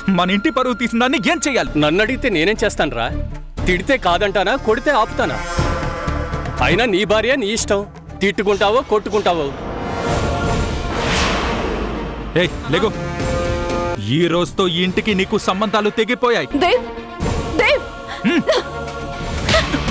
మన ఇంటి పరువు తీసిన దాన్ని ఏం చెయ్యాలి? నన్ను అడిగితే నేనేం చేస్తానురా? తిడితే కాదంటానా, కొడితే ఆపుతానా? అయినా నీ భార్య నీ ఇష్టం, తిట్టుకుంటావో కొట్టుకుంటావో. ఏయ్ లేగు, ఈ రోజుతో ఈ ఇంటికి నీకు సంబంధాలు తెగిపోయాయి. దేవ్ దేవ్